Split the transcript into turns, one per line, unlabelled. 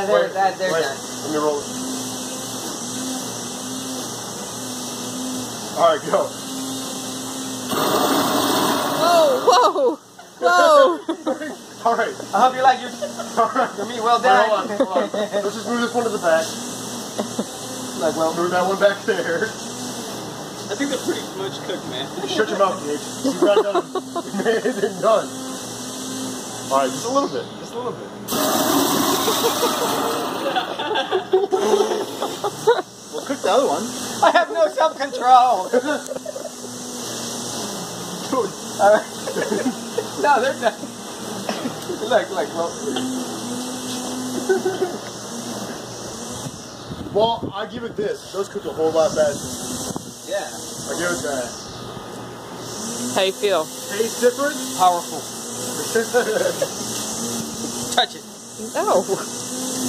they're done.
Let me roll it. Alright, go.
Whoa! Whoa!
Alright.
I hope you like your meat well done.
Hold on. Let's just move this one to the back.
Like, well,
Move that one back there.
I think they're pretty much cooked, man.
Shut your mouth, Gage. You got done. You made it done. Alright, just a little bit. Just a little bit. We'll cook the other one.
I have no self-control. No, they're not. Look, well.
Well, I give it this. Those cook a whole lot faster.
Yeah.
I give it that.
How you feel?
Tastes different?
Powerful. Touch it.
No.